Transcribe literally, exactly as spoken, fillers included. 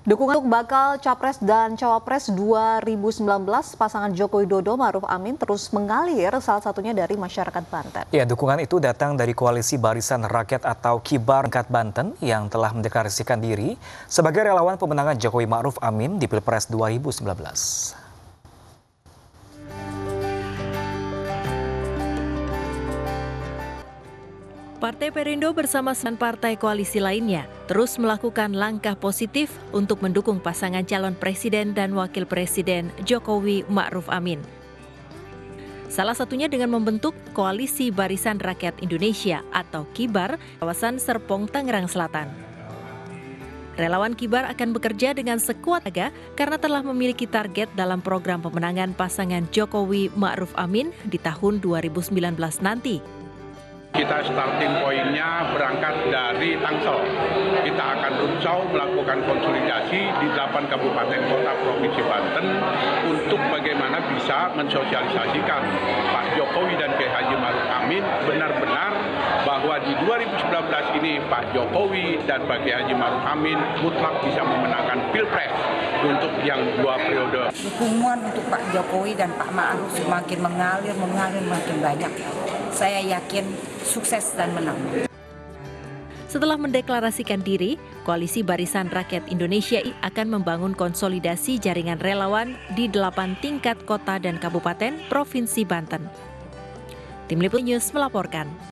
Dukungan untuk bakal Capres dan Cawapres dua ribu sembilan belas pasangan Joko Widodo Ma'ruf Amin terus mengalir, salah satunya dari masyarakat Banten. Ya, dukungan itu datang dari Koalisi Barisan Rakyat atau KIBAR tingkat Banten yang telah mendeklarasikan diri sebagai relawan pemenangan Jokowi Ma'ruf Amin di Pilpres dua ribu sembilan belas. Partai Perindo bersama sembilan partai koalisi lainnya terus melakukan langkah positif untuk mendukung pasangan calon presiden dan wakil presiden Jokowi Ma'ruf Amin. Salah satunya dengan membentuk Koalisi Barisan Rakyat Indonesia atau KIBAR kawasan Serpong, Tangerang Selatan. Relawan KIBAR akan bekerja dengan sekuat tenaga karena telah memiliki target dalam program pemenangan pasangan Jokowi Ma'ruf Amin di tahun dua ribu sembilan belas nanti. Kita starting pointnya berangkat dari Tangsel. Kita akan runsau melakukan konsolidasi di delapan kabupaten kota Provinsi Banten untuk bagaimana bisa mensosialisasikan Pak Jokowi dan Kiai Haji Ma'ruf Amin benar-benar bahwa di dua ribu sembilan belas ini Pak Jokowi dan Pak Kiai Haji Ma'ruf Amin mutlak bisa memenangkan Pilpres untuk yang dua periode. Dukungan untuk Pak Jokowi dan Pak Ma'ruf semakin mengalir, mengalir makin banyak. Saya yakin sukses dan menang. Setelah mendeklarasikan diri, Koalisi Barisan Rakyat Indonesia akan membangun konsolidasi jaringan relawan di delapan tingkat kota dan kabupaten Provinsi Banten. Tim Liputan News melaporkan.